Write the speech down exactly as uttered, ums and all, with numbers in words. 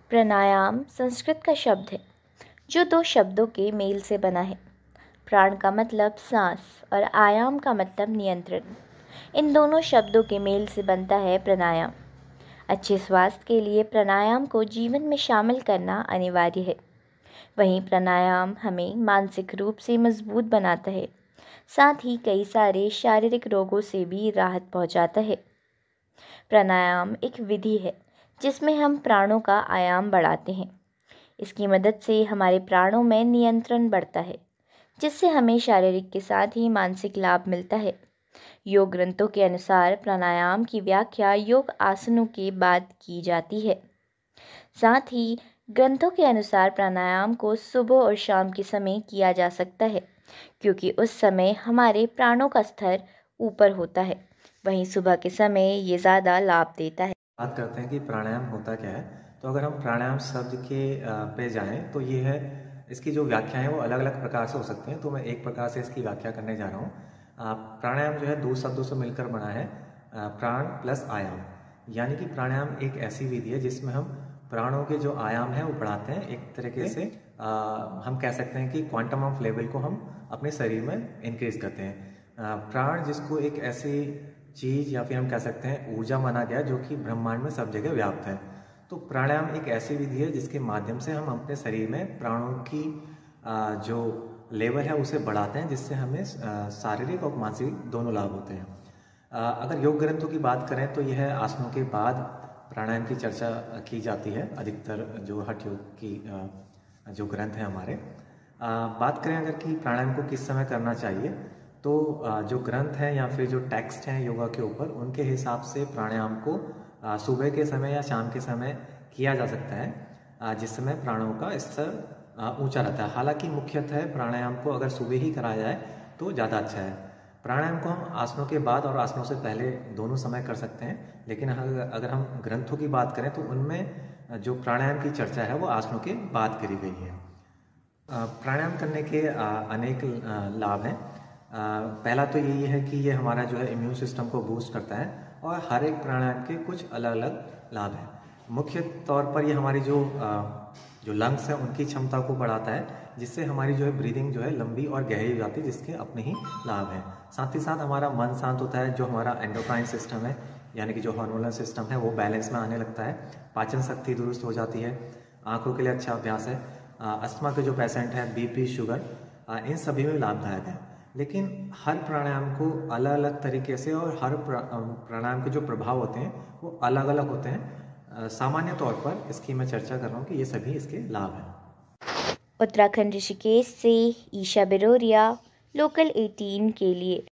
प्राणायाम संस्कृत का शब्द है जो दो शब्दों के मेल से बना है। प्राण का मतलब सांस और आयाम का मतलब नियंत्रण। इन दोनों शब्दों के मेल से बनता है प्राणायाम। अच्छे स्वास्थ्य के लिए प्राणायाम को जीवन में शामिल करना अनिवार्य है। वहीं प्राणायाम हमें मानसिक रूप से मजबूत बनाता है, साथ ही कई सारे शारीरिक रोगों से भी राहत पहुंचाता है। प्राणायाम एक विधि है जिसमें हम प्राणों का आयाम बढ़ाते हैं। इसकी मदद से हमारे प्राणों में नियंत्रण बढ़ता है, जिससे हमें शारीरिक के साथ ही मानसिक लाभ मिलता है। योग ग्रंथों के अनुसार प्राणायाम की व्याख्या योग आसनों के बाद की जाती है। साथ ही ग्रंथों के अनुसार प्राणायाम को सुबह और शाम के समय किया जा सकता है, क्योंकि उस समय हमारे प्राणों का स्तर ऊपर होता है। वहीं सुबह के समय ये ज़्यादा लाभ देता है। बात करते हैं कि प्राणायाम होता क्या है। तो अगर हम प्राणायाम शब्द के पे जाएं तो ये है, इसकी जो व्याख्या है वो अलग अलग प्रकार से हो सकती हैं। तो मैं एक प्रकार से इसकी व्याख्या करने जा रहा हूँ। प्राणायाम जो है दो शब्दों से मिलकर बना है, प्राण प्लस आयाम। यानी कि प्राणायाम एक ऐसी विधि है जिसमें हम प्राणों के जो आयाम है वो बढ़ाते हैं। एक तरीके से आ, हम कह सकते हैं कि क्वांटम ऑफ लेवल को हम अपने शरीर में इंक्रीज करते हैं। प्राण जिसको एक ऐसी चीज या फिर हम कह सकते हैं ऊर्जा माना गया जो कि ब्रह्मांड में सब जगह व्याप्त है। तो प्राणायाम एक ऐसी विधि है जिसके माध्यम से हम अपने शरीर में प्राणों की जो लेवल है उसे बढ़ाते हैं, जिससे हमें शारीरिक और मानसिक दोनों लाभ होते हैं। अगर योग ग्रंथों की बात करें तो यह आसनों के बाद प्राणायाम की चर्चा की जाती है। अधिकतर जो हठ योग की जो ग्रंथ हैं हमारे, बात करें अगर कि प्राणायाम को किस समय करना चाहिए, तो जो ग्रंथ हैं या फिर जो टेक्स्ट हैं योगा के ऊपर, उनके हिसाब से प्राणायाम को सुबह के समय या शाम के समय किया जा सकता है, जिस समय प्राणों का स्तर ऊंचा रहता है। हालांकि मुख्यतः प्राणायाम को अगर सुबह ही कराया जाए तो ज़्यादा अच्छा है। प्राणायाम को हम आसनों के बाद और आसनों से पहले दोनों समय कर सकते हैं, लेकिन अगर हम ग्रंथों की बात करें तो उनमें जो प्राणायाम की चर्चा है वो आसनों के बाद करी गई है। प्राणायाम करने के अनेक लाभ हैं। पहला तो यही है कि ये हमारा जो है इम्यून सिस्टम को बूस्ट करता है, और हर एक प्राणायाम के कुछ अलग अलग लाभ हैं। मुख्य तौर पर ये हमारी जो जो लंग्स हैं उनकी क्षमता को बढ़ाता है, जिससे हमारी जो है ब्रीदिंग जो है लंबी और गहरी हो जाती है, जिसके अपने ही लाभ हैं। साथ ही साथ हमारा मन शांत होता है। जो हमारा एंडोक्राइन सिस्टम है, यानी कि जो हार्मोनल सिस्टम है, वो बैलेंस में आने लगता है। पाचन शक्ति दुरुस्त हो जाती है। आंखों के लिए अच्छा अभ्यास है। अस्थमा के जो पेशेंट हैं, बीपी, शुगर, इन सभी में लाभदायक है। लेकिन हर प्राणायाम को अलग अलग तरीके से और हर प्राणायाम के जो प्रभाव होते हैं वो अलग अलग होते हैं। सामान्य तौर पर इसकी मैं चर्चा कर रहा हूँ कि ये सभी इसके लाभ हैं। उत्तराखंड ऋषिकेश से ईशा बिरोरिया, लोकल अठारह के लिए।